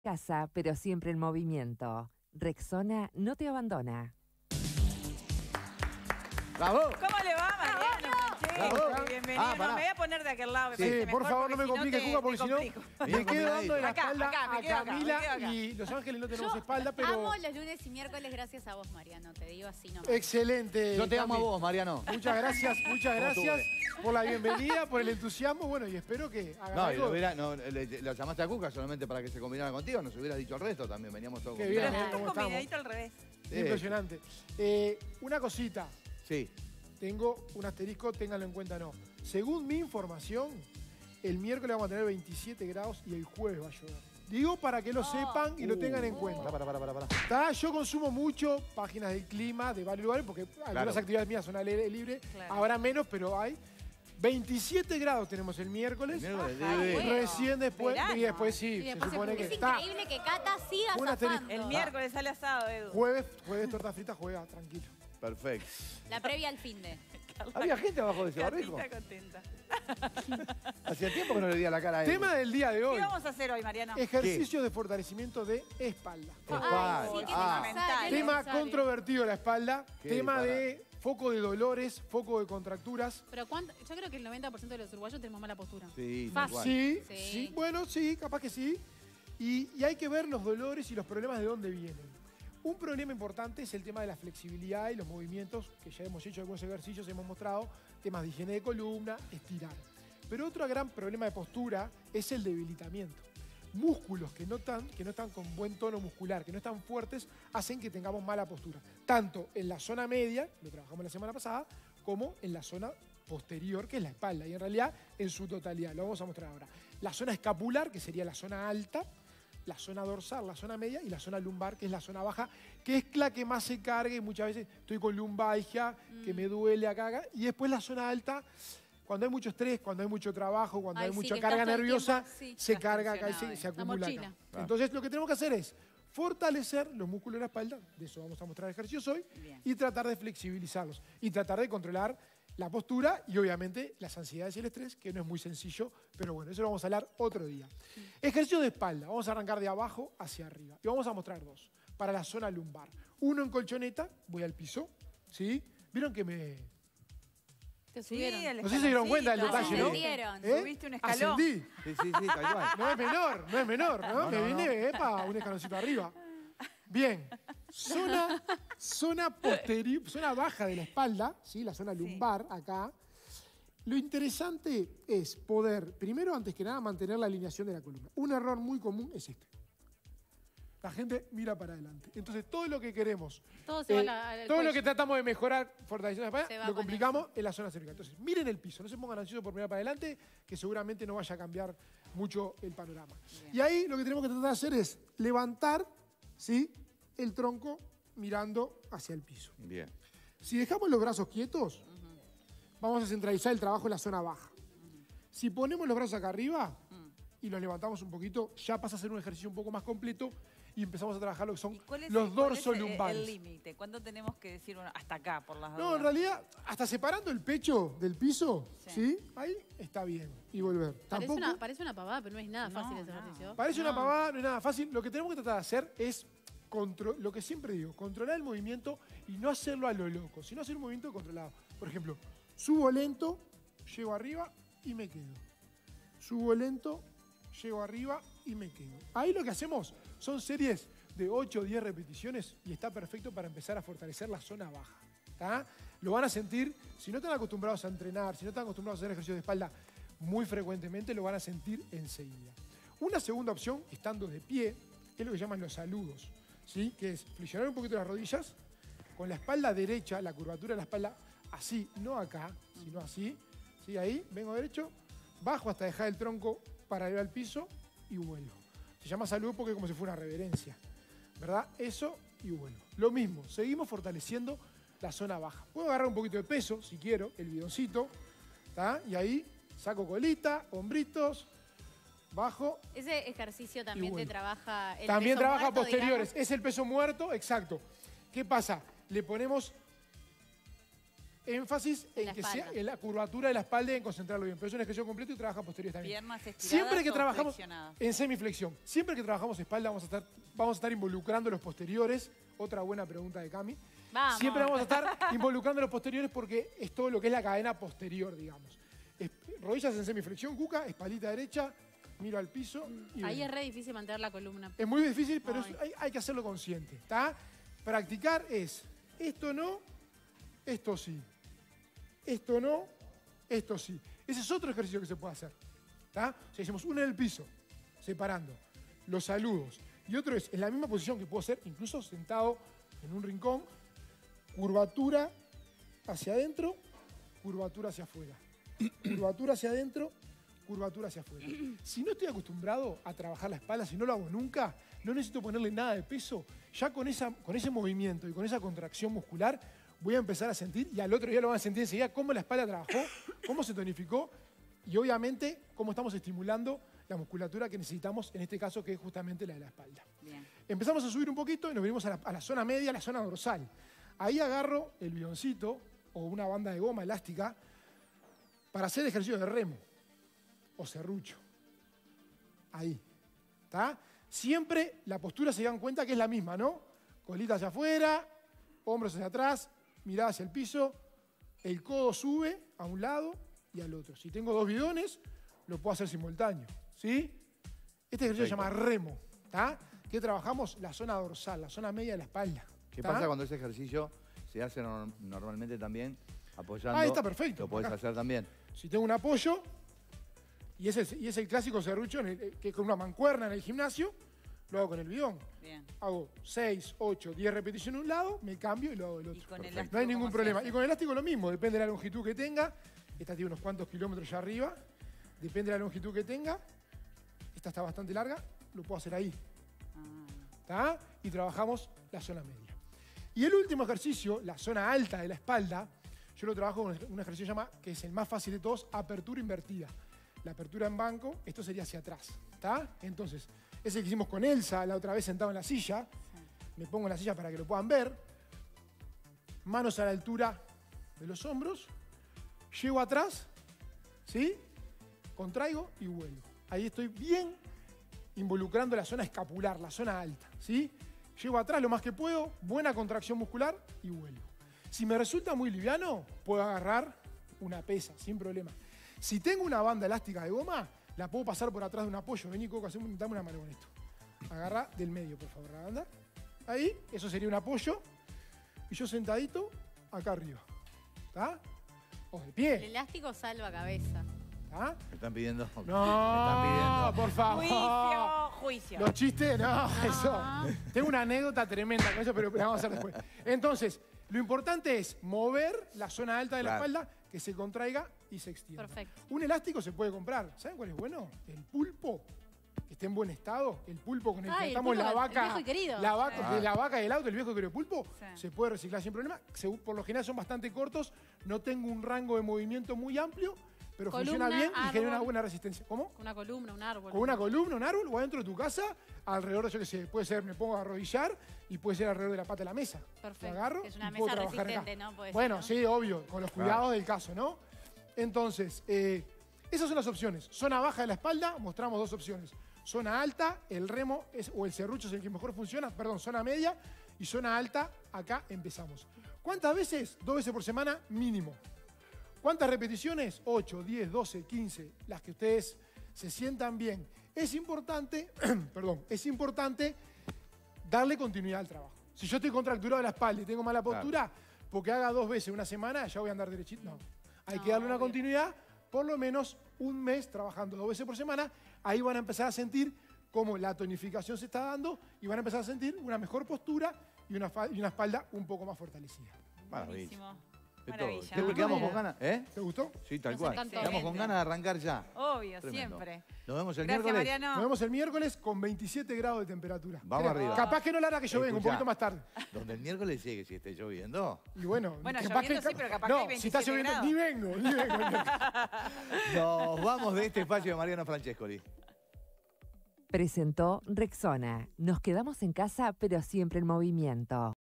Casa, pero siempre en movimiento. Rexona no te abandona. ¡Bravo! ¿Cómo le va, Mariano? Bravo. Bienvenido. Ah, pará. Me voy a poner de aquel lado. Me Sí, parece por mejor, favor, no me porque si compliques, Cuca, porque si no complico. me quedo dando de la Acá, espalda acá, me a quedo acá, Camila me quedo acá. y Los Ángeles no tenemos Yo espalda, pero... amo los lunes y miércoles gracias a vos, Mariano. Te digo así nomás. Excelente. Yo te amo a Cami. vos, Mariano. Muchas gracias por la bienvenida, por el entusiasmo. Bueno, y espero que hagan No, y algo. lo llamaste a Cuca solamente para que se combinara contigo. Nos hubieras dicho el resto también. Veníamos todos Qué combinados. bien, Pero ¿cómo está estamos? combinadito al revés. Impresionante. Una cosita. Sí. Tengo un asterisco, ténganlo en cuenta, no. Según mi información, el miércoles vamos a tener 27 grados y el jueves va a llover. Digo para que lo sepan y lo tengan en cuenta. Para. Yo consumo mucho páginas del clima de varios lugares porque algunas actividades mías son al aire libre. Claro. Habrá menos, pero hay. 27 grados tenemos el miércoles. El miércoles, Ajá, sí. bueno. Recién después, Verano. y después sí, Y después se supone que es está. increíble que Cata siga Un asterisco. zafando. El miércoles sale asado, Edu. Jueves torta frita, juega, tranquilo. Perfecto. La previa al fin de. ¿Había gente abajo de ese barbijo? Catita contenta. Hacía tiempo que no le veía la cara a él. Tema del día de ¿Qué hoy. vamos a hacer hoy, Mariano? Ejercicios de fortalecimiento de espalda. Ay, sí, qué Ah. necesario. Tema necesario. controvertido la espalda. ¿Qué? Tema Para. de foco de dolores, foco de contracturas. Pero yo creo que el 90% de los uruguayos tenemos mala postura. Sí, tal cual. Sí, Sí. sí, bueno, sí, capaz que sí. Y hay que ver los dolores y los problemas de dónde vienen. Un problema importante es el tema de la flexibilidad y los movimientos, que ya hemos hecho algunos ejercicios, hemos mostrado, temas de higiene de columna, estirar. Pero otro gran problema de postura es el debilitamiento. Músculos que no están con buen tono muscular, que no están fuertes, hacen que tengamos mala postura. Tanto en la zona media, lo trabajamos la semana pasada, como en la zona posterior, que es la espalda. Y en realidad, en su totalidad, lo vamos a mostrar ahora. La zona escapular, que sería la zona alta, la zona dorsal, la zona media, y la zona lumbar, que es la zona baja, que es la que más se carga y muchas veces estoy con lumbalgia, que me duele acá. Y después la zona alta, cuando hay mucho estrés, cuando hay mucho trabajo, cuando hay Sí, mucha que carga estás todo el nerviosa, tiempo, sí, se estás carga acá y tensionado, se ahí. acumula La acá. mochila. Entonces lo que tenemos que hacer es fortalecer los músculos de la espalda, de eso vamos a mostrar ejercicios hoy, Bien. y tratar de flexibilizarlos, y tratar de controlar la postura y obviamente las ansiedades y el estrés, que no es muy sencillo, pero bueno, eso lo vamos a hablar otro día. Ejercicio de espalda, vamos a arrancar de abajo hacia arriba, y vamos a mostrar dos, para la zona lumbar. Uno en colchoneta, voy al piso, ¿sí? ¿Vieron que me...? Te Sí, subieron. el No sé si se dieron cuenta del escaloncito. detalle, ¿no? Ascendieron. Subiste un escalón. Ascendí. Sí, tal cual. No es menor, ¿no? No, Me no, vine, un escaloncito arriba. Bien, zona posterior, zona baja de la espalda, ¿sí? La zona lumbar, acá. Lo interesante es poder, primero, antes que nada, mantener la alineación de la columna. Un error muy común es este. La gente mira para adelante. Entonces, todo lo que queremos, Todo se va al todo lo cuello. que tratamos de mejorar, fortaleciendo la Se espalda, va lo con complicamos en la zona cervical. Entonces, miren el piso, no se pongan ansiosos por mirar para adelante, que seguramente no vaya a cambiar mucho el panorama. Y ahí lo que tenemos que tratar de hacer es levantar, ¿sí?, el tronco mirando hacia el piso. Bien. Si dejamos los brazos quietos, vamos a centralizar el trabajo en la zona baja. Si ponemos los brazos acá arriba y los levantamos un poquito, ya pasa a ser un ejercicio un poco más completo y empezamos a trabajar lo que son ¿Y cuál es los cuál es dorsolumbares. el límite? ¿Cuándo tenemos que decir, bueno, hasta acá, por las No, dudas? en realidad, hasta separando el pecho del piso, ¿sí? Ahí está bien. Y volver. Tampoco... Parece una pavada, pero no es nada fácil ese no. ejercicio. Parece una pavada, no es nada fácil. Lo que tenemos que tratar de hacer es, lo que siempre digo, controlar el movimiento y no hacerlo a lo loco, sino hacer un movimiento controlado. Por ejemplo, subo lento, llego arriba y me quedo. Subo lento, llego arriba y me quedo. Ahí lo que hacemos son series de 8 o 10 repeticiones y está perfecto para empezar a fortalecer la zona baja. ¿Tá? Lo van a sentir, si no están acostumbrados a entrenar, si no están acostumbrados a hacer ejercicios de espalda muy frecuentemente, lo van a sentir enseguida. Una segunda opción, estando de pie, es lo que llaman los saludos, ¿sí? Que es flexionar un poquito las rodillas, con la espalda derecha, la curvatura de la espalda, así, no acá, sino así, ¿sí? Ahí, vengo derecho, bajo hasta dejar el tronco paralelo al piso y vuelvo. Se llama saludo porque es como si fuera una reverencia, ¿verdad? Eso y vuelvo. Lo mismo, seguimos fortaleciendo la zona baja. Puedo agarrar un poquito de peso, si quiero, el bidoncito, ¿tá? Y ahí saco colita, hombritos, bajo. Ese ejercicio también te trabaja el También peso trabaja muerto, posteriores. digamos. Es el peso muerto, exacto. ¿Qué pasa? Le ponemos énfasis En en la que sea espalda. en la curvatura de la espalda y en concentrarlo bien. Pero es un ejercicio completo y trabaja posteriores también. Piernas estiradas Siempre que o trabajamos flexionadas. en semiflexión, siempre que trabajamos espalda vamos a estar involucrando los posteriores. Otra buena pregunta de Cami. Vamos. Siempre vamos a estar involucrando los posteriores porque es todo lo que es la cadena posterior, digamos. Rodillas en semiflexión, Cuca, espaldita derecha, miro al piso. Y Ahí vengo. es re difícil mantener la columna. Es muy difícil, pero Ay. hay que hacerlo consciente, ¿está? Practicar es esto no, esto sí. Esto no, esto sí. Ese es otro ejercicio que se puede hacer, ¿está? O sea, hacemos uno en el piso, separando los saludos. Y otro es en la misma posición que puedo hacer, incluso sentado en un rincón, curvatura hacia adentro, curvatura hacia afuera. Curvatura hacia adentro, curvatura hacia afuera. Si no estoy acostumbrado a trabajar la espalda, si no lo hago nunca, no necesito ponerle nada de peso, ya con ese movimiento y con esa contracción muscular voy a empezar a sentir, y al otro día lo van a sentir enseguida, cómo la espalda trabajó, cómo se tonificó y obviamente cómo estamos estimulando la musculatura que necesitamos, en este caso que es justamente la de la espalda. Bien. Empezamos a subir un poquito y nos venimos a la zona media, a la zona dorsal. Ahí agarro el bidoncito o una banda de goma elástica para hacer ejercicio de remo o serrucho. Ahí. ¿Está? Siempre la postura se dan cuenta que es la misma, ¿no? Colita hacia afuera, hombros hacia atrás, mirada hacia el piso, el codo sube a un lado y al otro. Si tengo dos bidones, lo puedo hacer simultáneo, ¿sí? Este ejercicio se llama remo, ¿está? Que trabajamos la zona dorsal, la zona media de la espalda. ¿Qué ¿tá? pasa cuando ese ejercicio se hace normalmente también apoyando? Ahí está perfecto. Lo podés Acá. hacer también. Si tengo un apoyo, y es el clásico serrucho que con una mancuerna en el gimnasio, lo hago con el bidón. Bien. Hago 6, 8, 10 repeticiones de un lado, me cambio y lo hago del Y otro. con Perfecto. elástico, No hay ningún ¿cómo se problema. hace? Y con el elástico lo mismo, depende de la longitud que tenga. Esta tiene unos cuantos kilómetros ya arriba. Depende de la longitud que tenga. Esta está bastante larga, lo puedo hacer ahí. Ah, ¿Tá? Y trabajamos la zona media. Y el último ejercicio, la zona alta de la espalda, yo lo trabajo con un ejercicio que se llama, que es el más fácil de todos, apertura invertida. La apertura en banco, esto sería hacia atrás. ¿Está? Entonces, ese que hicimos con Elsa la otra vez sentado en la silla, me pongo en la silla para que lo puedan ver, manos a la altura de los hombros, llego atrás, ¿sí? Contraigo y vuelvo. Ahí estoy bien involucrando la zona escapular, la zona alta, ¿sí? Llego atrás lo más que puedo, buena contracción muscular y vuelvo. Si me resulta muy liviano, puedo agarrar una pesa, sin problema. Si tengo una banda elástica de goma, la puedo pasar por atrás de un apoyo. Vení, Coco, dame una mano con esto. Agarra del medio, por favor, la banda. Ahí, eso sería un apoyo. Y yo sentadito, acá arriba. ¿Está? O de El pie. elástico salva cabeza. ¿Está? Me están pidiendo. No, Me están pidiendo. por favor. Juicio. Los chistes, no, eso. Tengo una anécdota tremenda con eso, pero la vamos a hacer después. Entonces, lo importante es mover la zona alta de la Claro. espalda, que se contraiga y se extienda. Perfecto. Un elástico se puede comprar. ¿Saben cuál es bueno? El pulpo, que esté en buen estado. El pulpo con el que Ay, el atamos pulpo, la el vaca. viejo y querido. La vaca, Sí. de la vaca y el auto, el viejo querido pulpo, Sí. se puede reciclar sin problema. Por lo general son bastante cortos, no tengo un rango de movimiento muy amplio, pero funciona Columna, bien y genera una árbol. buena resistencia. ¿Cómo? Con una columna, un árbol. Con una columna, un árbol, o adentro de tu casa, alrededor de, yo qué sé, puede ser, me pongo a arrodillar y puede ser alrededor de la pata de la mesa. Perfecto. Lo agarro Es una y puedo mesa trabajar acá. resistente, ¿no? Puede ser, Bueno, ¿no? sí, obvio, con los cuidados del caso, ¿no? Entonces, esas son las opciones. Zona baja de la espalda, mostramos dos opciones. Zona alta, el remo o el serrucho es el que mejor funciona, perdón, zona media y zona alta, acá empezamos. ¿Cuántas veces? 2 veces por semana mínimo. ¿Cuántas repeticiones? 8, 10, 12, 15, las que ustedes se sientan bien. Es importante, perdón, es importante darle continuidad al trabajo. Si yo estoy contracturado de la espalda y tengo mala postura, porque haga 2 veces una semana, ya voy a andar derechito. No. Hay que darle una obvio. continuidad, por lo menos un mes trabajando 2 veces por semana. Ahí van a empezar a sentir cómo la tonificación se está dando y van a empezar a sentir una mejor postura y una espalda un poco más fortalecida. Maravilla. Buenísimo. De todo. Maravilla. ¿Qué, quedamos con ganas? ¿Eh? ¿Te gustó? Sí, tal Nos cual. encantó. Quedamos con Excelente. ganas de arrancar ya. Obvio, Tremendo. siempre. Nos vemos el Gracias, miércoles. Mariano. Nos vemos el miércoles con 27 grados de temperatura. Vamos arriba. Capaz que no la hará que yo venga, un Escuchá. poquito más tarde. Donde el miércoles llegue, si esté lloviendo. Y bueno, Bueno, capaz lloviendo sí, pero capaz que no, hay si está 27 lloviendo, grados. ni vengo. Nos vamos de este espacio de Mariano Francescoli. Presentó Rexona. Nos quedamos en casa, pero siempre en movimiento.